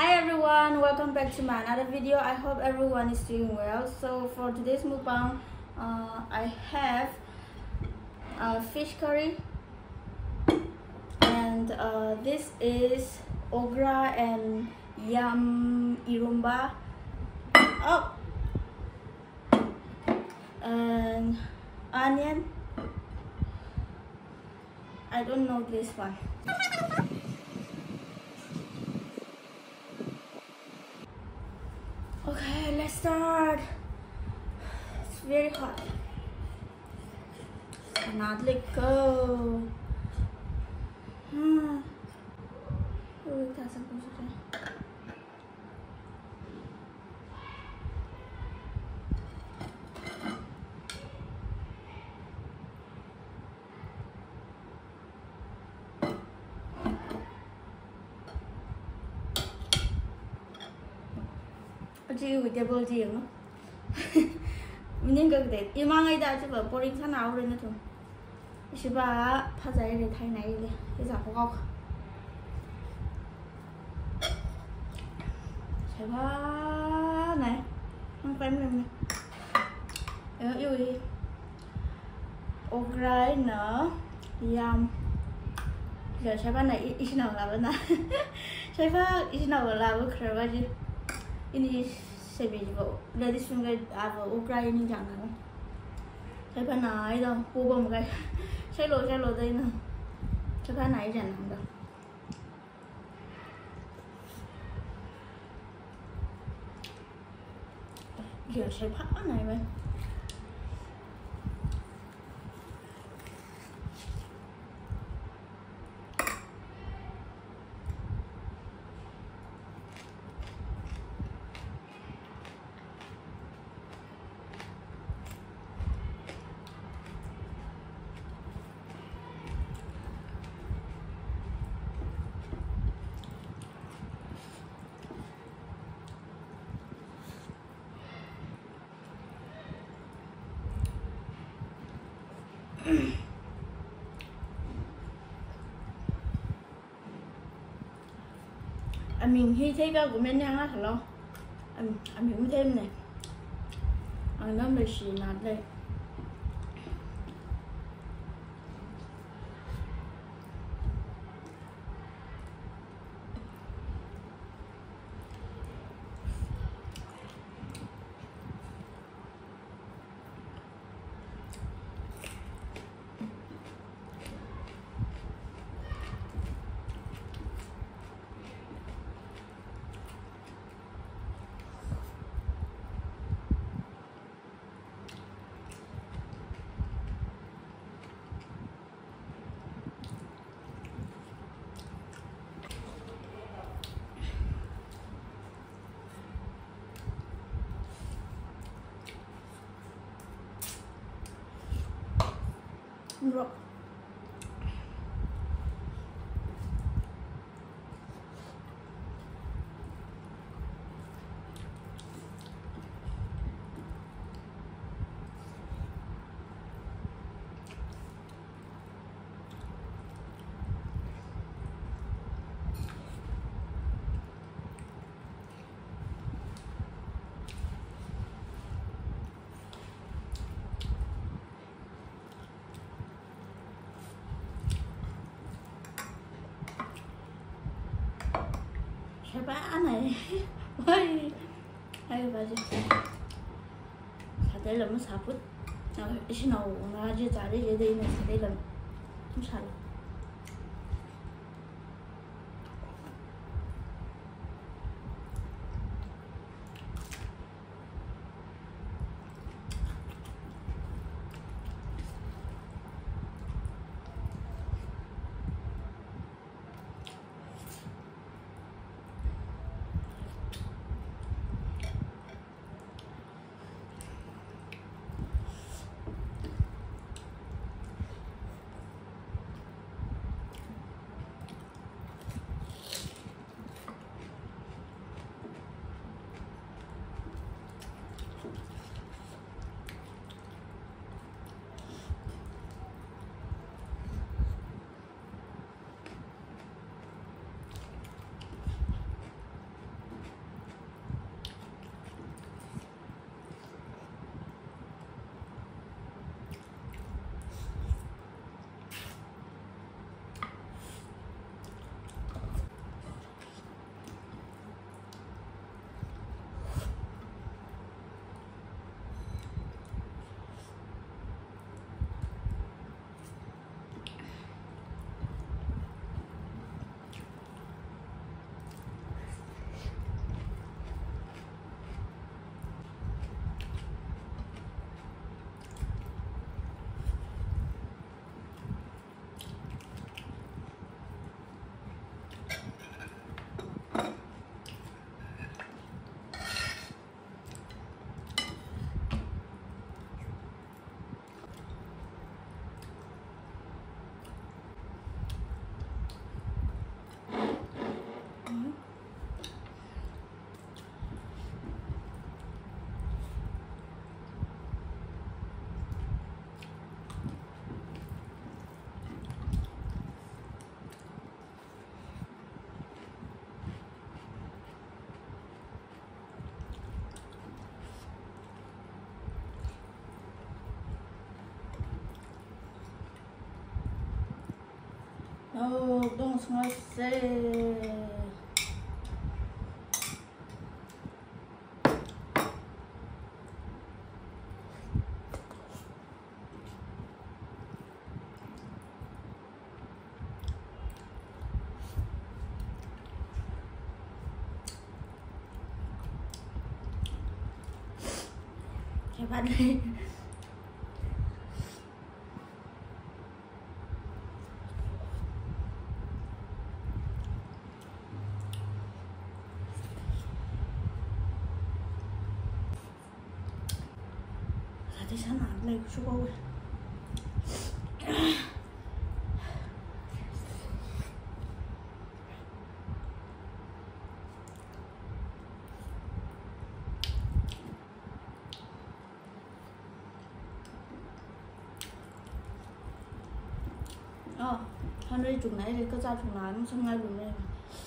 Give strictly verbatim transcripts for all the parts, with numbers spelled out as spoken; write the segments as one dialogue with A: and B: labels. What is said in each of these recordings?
A: Hi everyone, welcome back to my another video. I hope everyone is doing well. So for today's mukbang, uh, I have uh, fish curry, and uh, this is okra and yam irumba. Oh, and onion. I don't know this one. Okay, let's start. It's very hot. Not let go. Hmm. Ui, thả sang cùng xuống đây. Chị của chị bơ gì nó mình cái đấy im mang ngay đã chứ bảo boring sao nào rồi nữa thôi chị bà phát giấy để thay này đi cái giả của góc chị bà này không quen mình này yêu yêu okra nữa yam giờ chị bà này ít nào làm nữa chị bà ít nào làm được rồi chứ ini sebejo dari sungai apa Ukraina jangan saya pernah itu bukan bukan saya lo saya lo dari na saya pernah itu jangan dah giờ saya phát này vậy anh mình khi thấy cái của mình đang là lo anh anh mình thêm này anh nó mới xì nát đây rồi cái bã này ôi hay vậy chứ phải để làm nó sạch bút nào ít nào nó chưa trả đi vậy đi này phải để làm không sạch 어, 너무 스마세. 제발. Thì sao nào này của chú ơi. Ờ, hôm nay chúng này thì có ra chúng nói mà xong ngay luôn đây.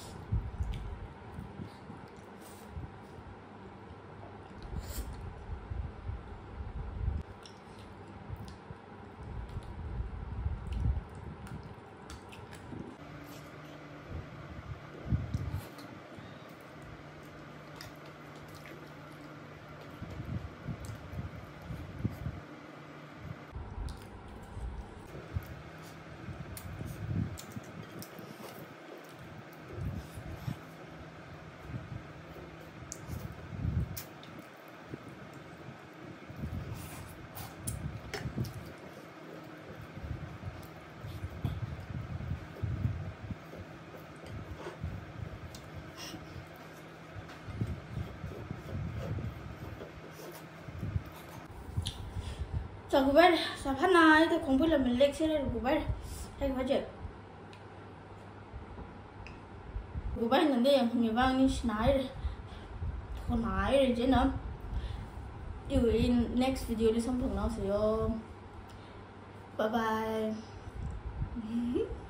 A: Chào cô bé, sao phát này tôi không biết là mình lên xe đây cô bé hay phát triển cô bé gần đây người vang như nói không nói rồi chứ nữa yêu in next video đi xong thường nó sẽ bye bye.